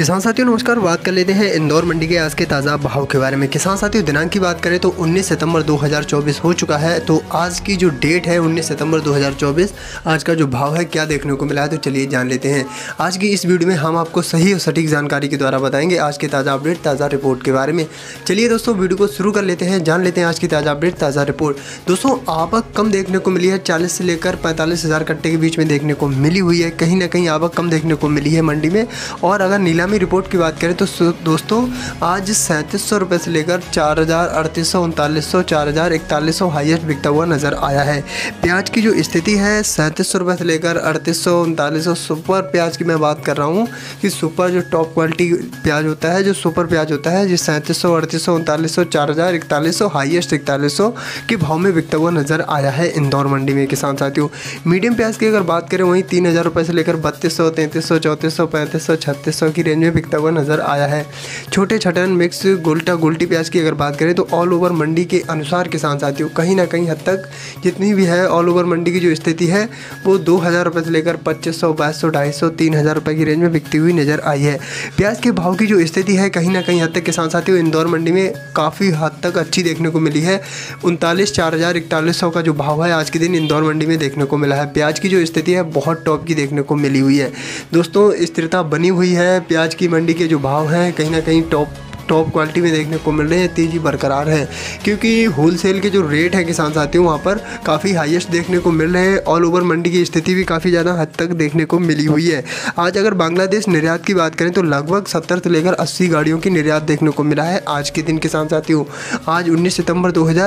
किसान साथियों नमस्कार। बात कर लेते हैं इंदौर मंडी के आज के ताज़ा भाव के बारे में। किसान साथियों दिनांक की बात करें तो 19 सितंबर 2024 हो चुका है। तो आज की जो डेट है 19 सितंबर 2024, आज का जो भाव है क्या देखने को मिला है तो चलिए जान लेते हैं। आज की इस वीडियो में हम आपको सही और सटीक जानकारी के द्वारा बताएंगे आज के ताज़ा अपडेट, ताज़ा रिपोर्ट के बारे में। चलिए दोस्तों वीडियो को शुरू कर लेते हैं, जान लेते हैं आज की ताज़ा अपडेट, ताज़ा रिपोर्ट। दोस्तों आवक कम देखने को मिली है, 40 से लेकर 45 हज़ार कट्टे के बीच में देखने को मिली हुई है। कहीं ना कहीं आवक कम देखने को मिली है मंडी में। और अगर नीलामी रिपोर्ट की बात करें तो दोस्तों आज 3700 रुपये से लेकर 4000, 3800, 3900, 4000, 4100 हाईएस्ट बिकता हुआ नज़र आया है। प्याज की जो स्थिति है 3700 रुपये से लेकर 3800, 3900 सुपर प्याज की मैं बात कर रहा हूँ कि सुपर जो टॉप क्वालिटी प्याज होता है, जो सुपर प्याज होता है, जिस 3700, 3800, 3900, 4000, 4100 हाईएस्ट 4100 के भाव में बिकता हुआ नज़र आया है इंदौर मंडी में किसान साथियों। मीडियम प्याज की अगर बात करें वहीं 3000 रुपये से लेकर 3200, 3300, 3400, 3500, 3600 की रेंज में बिकता हुआ नज़र आया है। छोटे छटन मिक्स गोल्टी प्याज की अगर बात करें तो ऑल ओवर मंडी के अनुसार किसान साथियों कहीं ना कहीं हद तक जितनी भी है ऑल ओवर मंडी की जो स्थिति है वो 2000 रुपये से लेकर 2500, 2200, 250, 3000 रुपये की रेंज में बिकती हुई नज़र आई है। प्याज के भाव की जो स्थिति है कहीं ना कहीं हद तक किसान साथियों इंदौर मंडी में काफ़ी हद तक अच्छी देखने को मिली है। 39, 4000, 4100 का जो भाव है आज के दिन इंदौर मंडी में देखने को मिला है। प्याज की जो स्थिति है बहुत टॉप की देखने को मिली हुई है। दोस्तों स्थिरता बनी हुई है। प्याज की मंडी के जो भाव हैं कहीं ना कहीं टॉप क्वालिटी में देखने को मिल रहे हैं, तेज़ी बरकरार है क्योंकि होलसेल के जो रेट है किसान साथियों वहाँ पर काफ़ी हाईएस्ट देखने को मिल रहे हैं। ऑल ओवर मंडी की स्थिति भी काफ़ी ज़्यादा हद तक देखने को मिली हुई है। आज अगर बांग्लादेश निर्यात की बात करें तो लगभग 70 से लेकर 80 गाड़ियों की निर्यात देखने को मिला है आज के दिन किसान साथियों। आज 19 सितंबर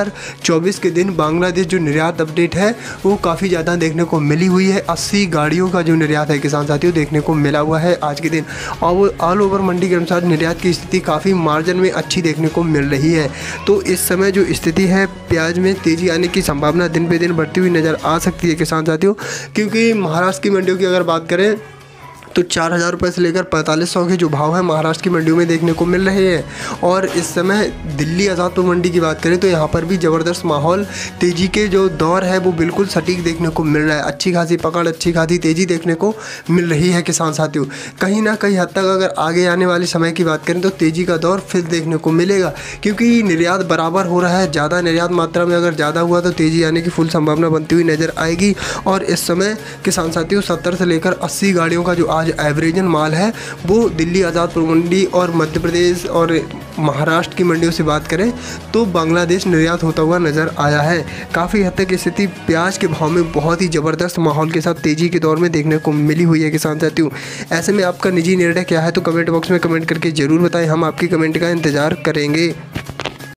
2024 के दिन बांग्लादेश जो निर्यात अपडेट है वो काफ़ी ज़्यादा देखने को मिली हुई है। 80 गाड़ियों का जो निर्यात है किसान साथियों देखने को मिला हुआ है आज के दिन। और ऑल ओवर मंडी के अनुसार निर्यात की स्थिति काफ़ी मार्जिन में अच्छी देखने को मिल रही है। तो इस समय जो स्थिति है प्याज में तेज़ी आने की संभावना दिन पे दिन बढ़ती हुई नज़र आ सकती है किसान साथियों, क्योंकि महाराष्ट्र की मंडियों की अगर बात करें तो 4000 रुपये से लेकर 4500 के जो भाव है महाराष्ट्र की मंडियों में देखने को मिल रहे हैं। और इस समय दिल्ली आज़ादपुर मंडी की बात करें तो यहाँ पर भी ज़बरदस्त माहौल, तेज़ी के जो दौर है वो बिल्कुल सटीक देखने को मिल रहा है। अच्छी खासी पकड़, अच्छी खासी तेज़ी देखने को मिल रही है किसान साथियों। कहीं ना कहीं हद तक अगर आगे आने वाले समय की बात करें तो तेज़ी का दौर फिर देखने को मिलेगा, क्योंकि निर्यात बराबर हो रहा है। ज़्यादा निर्यात मात्रा में अगर ज़्यादा हुआ तो तेज़ी आने की फुल संभावना बनती हुई नज़र आएगी। और इस समय किसान साथियों 70 से लेकर 80 गाड़ियों का जो आज एवरेजन माल है वो दिल्ली आज़ादपुर मंडी और मध्य प्रदेश और महाराष्ट्र की मंडियों से बात करें तो बांग्लादेश निर्यात होता हुआ नज़र आया है। काफ़ी हद तक स्थिति प्याज के भाव में बहुत ही ज़बरदस्त माहौल के साथ तेज़ी के दौर में देखने को मिली हुई है किसान साथियों। ऐसे में आपका निजी निर्णय क्या है तो कमेंट बॉक्स में कमेंट करके ज़रूर बताएं, हम आपकी कमेंट का इंतज़ार करेंगे।